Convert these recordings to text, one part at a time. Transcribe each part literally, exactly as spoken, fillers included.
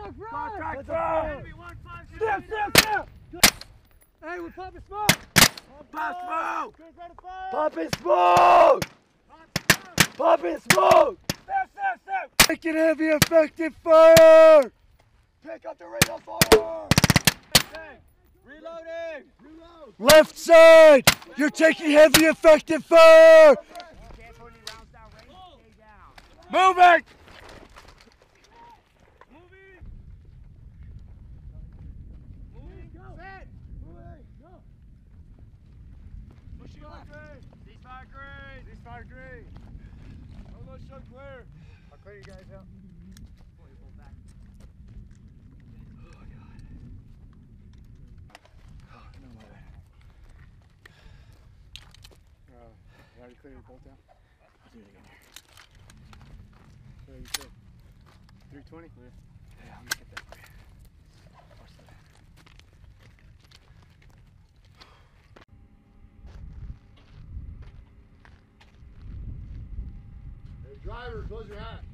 Contact front! Contact front! Step, step, step! Hey, we're popping smoke! Pop smoke! Popping smoke! Popping smoke! Step, step, step! Taking heavy effective fire! Pick up the radar fire! Reloading! Reload! Left side! You're taking heavy effective fire! Moving! Ceasefire green! Ceasefire green! Almost so clear. I'll clear you guys out. Pull you pull back. Oh god. Oh, no matter. Uh, you already cleared your bolt down? I'll do it again here. So you said three twenty? Yeah. Yeah, I'm gonna get that for you. Watch that. Driver, close your hat.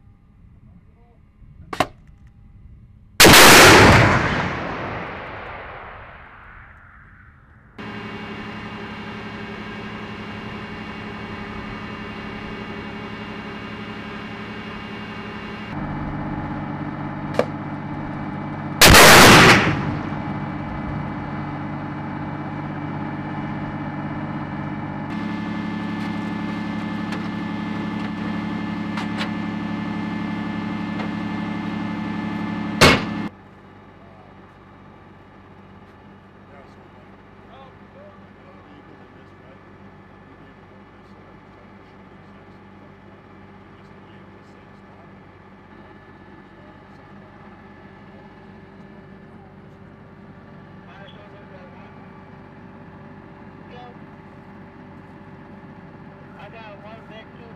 I got one victim.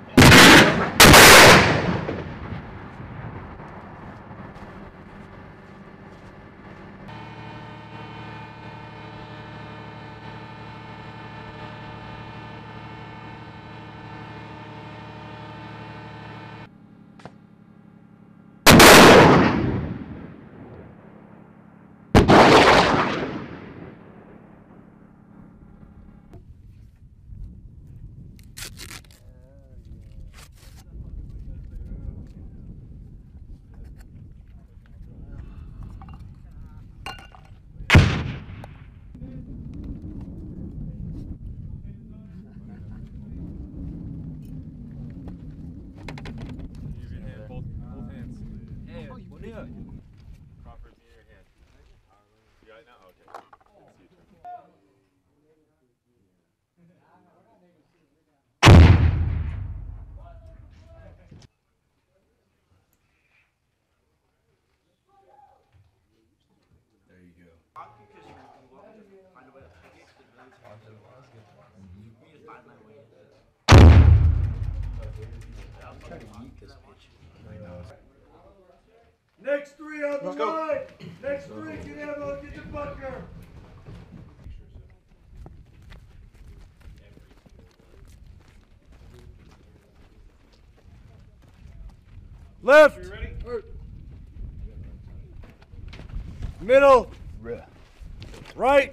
Crawford's in your hand. You got it now? Okay. There you go. Next three on the line! Next three, get ammo, get the bunker! Left! Middle! Right!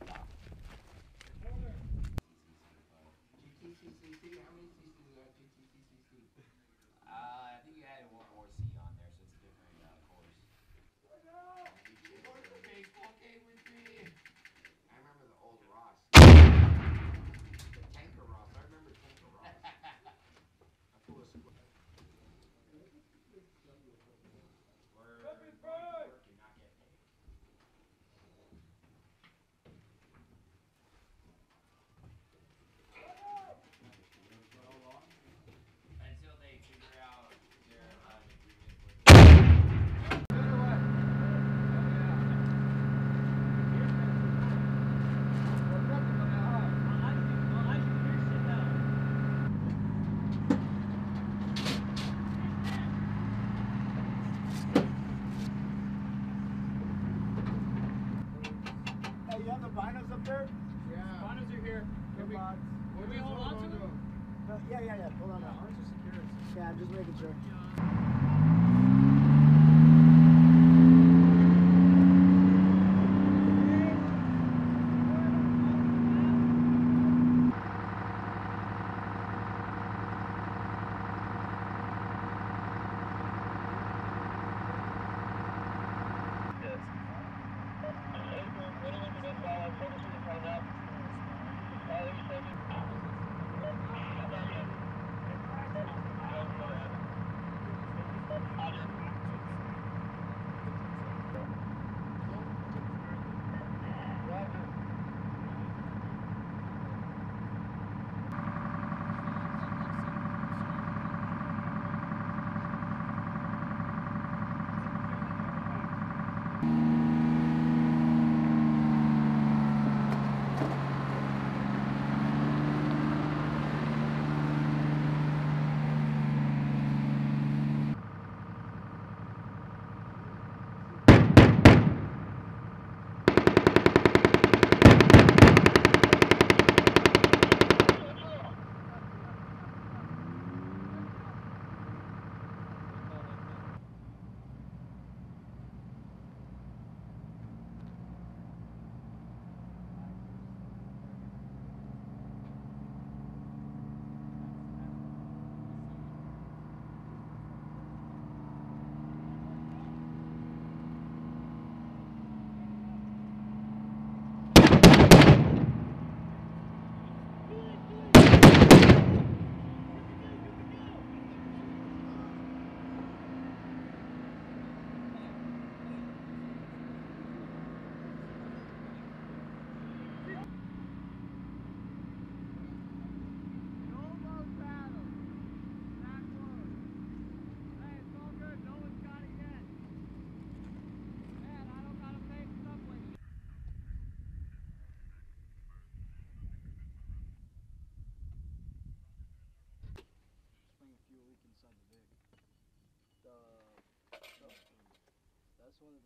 Binos up there? Yeah. Binos are here. Good mods. Can we hold on to them? No, yeah, yeah, yeah. Hold on now. Ours are secure. Yeah, I'm just making sure.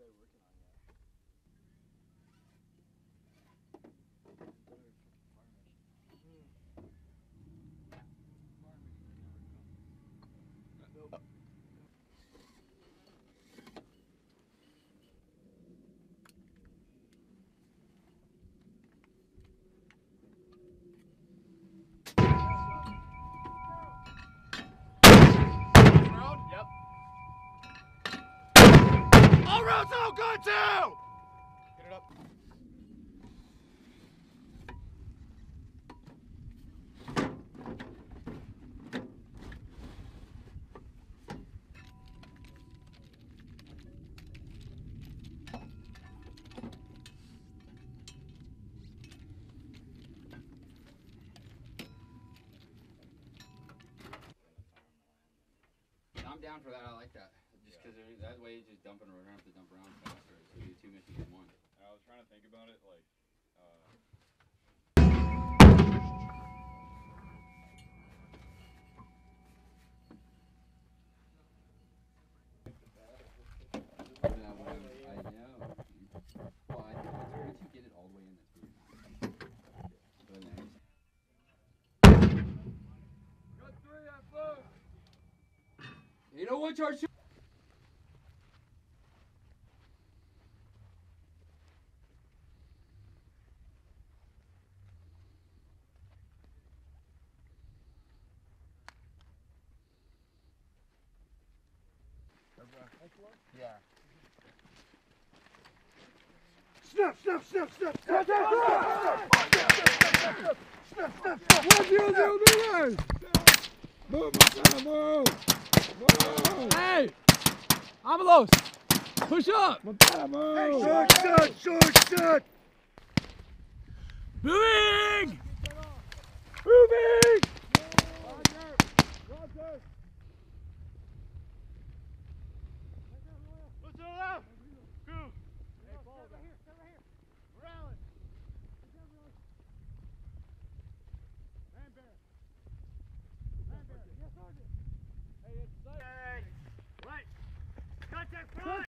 they working on yet? All rounds out, good too! Get it up. I'm down for that. I like that. Just because yeah. that way, just dumping around, have to dump around faster. So you do two missions in one. I was trying to think about it, like, uh... I know. Well, I think once you get it all the way in, that's weird. But nice. Got three at both. You know what, charge? Yeah. Snap, snap, snap, snap, snap, snap, snap, snap, snap, snap. What do you do? Move, move, move. Hey! Avalos! Push up! Hey, short shot, short shot! Moving!